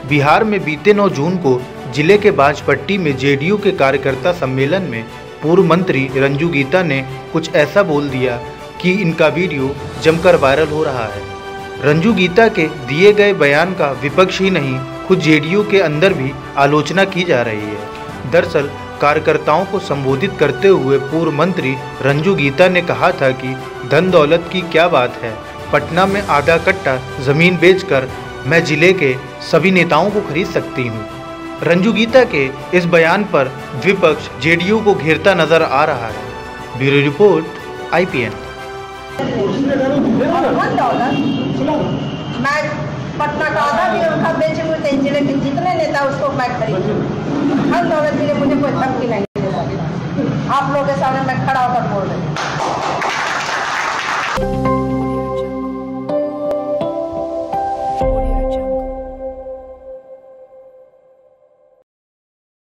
बिहार में बीते 9 जून को जिले के बाजपट्टी में जेडीयू के कार्यकर्ता सम्मेलन में पूर्व मंत्री रंजू गीता ने कुछ ऐसा बोल दिया कि इनका वीडियो जमकर वायरल हो रहा है। रंजू गीता के दिए गए बयान का विपक्ष ही नहीं, खुद जेडीयू के अंदर भी आलोचना की जा रही है। दरअसल कार्यकर्ताओं को संबोधित करते हुए पूर्व मंत्री रंजू गीता ने कहा था कि धन दौलत की क्या बात है, पटना में आधा कट्टा जमीन बेचकर मैं जिले के सभी नेताओं को खरीद सकती हूं। रंजू गीता के इस बयान पर विपक्ष जेडीयू को घेरता नजर आ रहा है। Bureau report, IPN। मैं पटना का आधा भी उनका बेचूंगी तो जिले के जितने नेता उसको मैं खरीदूंगी। धन दौलत के लिए मुझे कोई धमकी नहीं देगा। आप लोगों के सामने मैं खड़ा होकर बोल रही हूँ।